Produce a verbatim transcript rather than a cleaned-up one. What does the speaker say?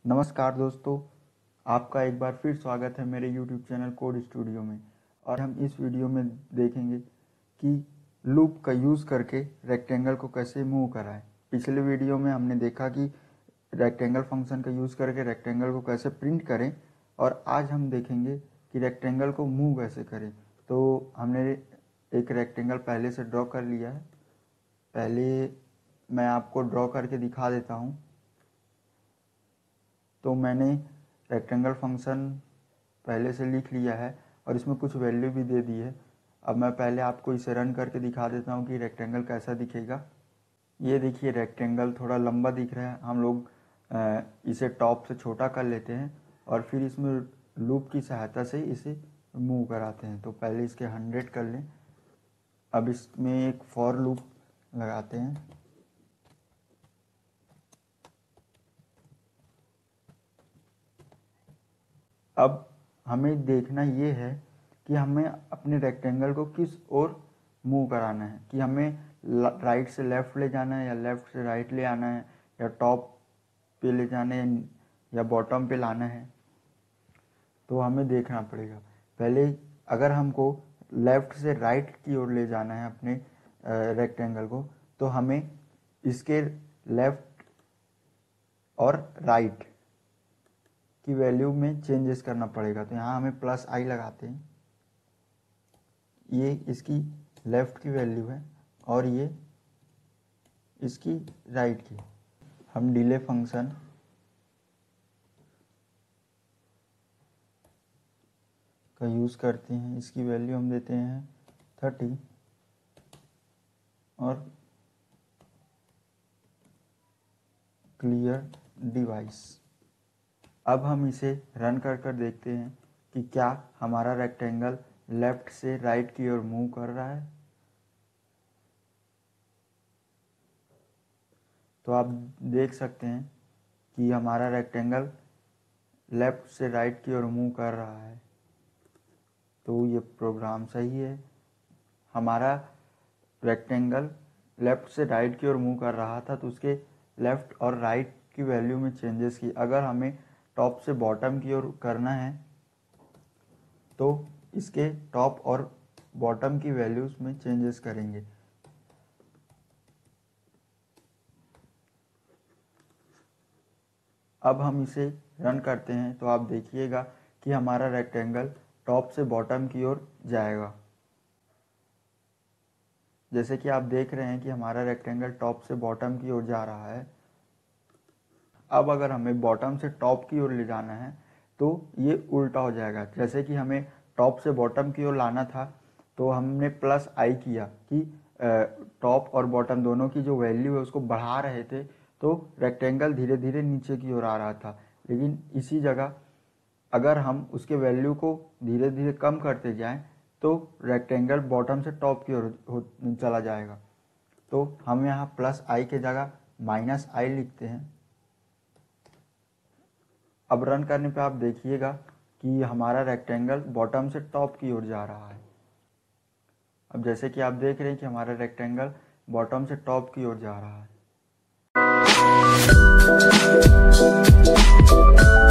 नमस्कार दोस्तों, आपका एक बार फिर स्वागत है मेरे यूट्यूब चैनल कोड स्टूडियो में। और हम इस वीडियो में देखेंगे कि लूप का यूज़ करके रेक्टेंगल को कैसे मूव कराएं। पिछले वीडियो में हमने देखा कि रेक्टेंगल फंक्शन का यूज़ करके रेक्टेंगल को कैसे प्रिंट करें, और आज हम देखेंगे कि रेक्टेंगल को मूव कैसे करें। तो हमने एक रेक्टेंगल पहले से ड्रॉ कर लिया है। पहले मैं आपको ड्रॉ करके दिखा देता हूँ। तो मैंने रेक्टेंगल फंक्शन पहले से लिख लिया है और इसमें कुछ वैल्यू भी दे दी है। अब मैं पहले आपको इसे रन करके दिखा देता हूँ कि रेक्टेंगल कैसा दिखेगा। ये देखिए, रेक्टेंगल थोड़ा लंबा दिख रहा है। हम लोग इसे टॉप से छोटा कर लेते हैं और फिर इसमें लूप की सहायता से इसे मूव कराते हैं। तो पहले इसके हंड्रेड कर लें। अब इसमें एक फॉर लूप लगाते हैं। अब हमें देखना ये है कि हमें अपने रेक्टेंगल को किस ओर मूव कराना है, कि हमें राइट से लेफ़्ट ले जाना है या लेफ़्ट से राइट ले आना है, या टॉप पे ले जाना है या बॉटम पे लाना है। तो हमें देखना पड़ेगा। पहले अगर हमको लेफ़्ट से राइट की ओर ले जाना है अपने रेक्टेंगल को, तो हमें इसके लेफ़्ट और राइट की वैल्यू में चेंजेस करना पड़ेगा। तो यहाँ हमें प्लस आई लगाते हैं। ये इसकी लेफ़्ट की वैल्यू है और ये इसकी राइट की। हम डिले फंक्शन का यूज़ करते हैं। इसकी वैल्यू हम देते हैं थर्टी और क्लियर डिवाइस। अब हम इसे रन कर कर देखते हैं कि क्या हमारा रेक्टेंगल लेफ़्ट से राइट की ओर मूव कर रहा है। तो आप देख सकते हैं कि हमारा रेक्टेंगल लेफ़्ट से राइट की ओर मूव कर रहा है। तो ये प्रोग्राम सही है। हमारा रेक्टेंगल लेफ़्ट से राइट की ओर मूव कर रहा था, तो उसके लेफ़्ट और राइट की वैल्यू में चेंजेस की। अगर हमें टॉप से बॉटम की ओर करना है तो इसके टॉप और बॉटम की वैल्यूज में चेंजेस करेंगे। अब हम इसे रन करते हैं तो आप देखिएगा कि हमारा रेक्टेंगल टॉप से बॉटम की ओर जाएगा। जैसे कि आप देख रहे हैं कि हमारा रेक्टेंगल टॉप से बॉटम की ओर जा रहा है। अब अगर हमें बॉटम से टॉप की ओर ले जाना है तो ये उल्टा हो जाएगा। जैसे कि हमें टॉप से बॉटम की ओर लाना था, तो हमने प्लस आई किया कि टॉप और बॉटम दोनों की जो वैल्यू है उसको बढ़ा रहे थे, तो रेक्टेंगल धीरे धीरे नीचे की ओर आ रहा था। लेकिन इसी जगह अगर हम उसके वैल्यू को धीरे धीरे कम करते जाएं तो रेक्टेंगल बॉटम से टॉप की ओर चला जाएगा। तो हम यहाँ प्लस आई के जगह माइनस आई लिखते हैं। अब रन करने पे आप देखिएगा कि हमारा रेक्टेंगल बॉटम से टॉप की ओर जा रहा है। अब जैसे कि आप देख रहे हैं कि हमारा रेक्टेंगल बॉटम से टॉप की ओर जा रहा है।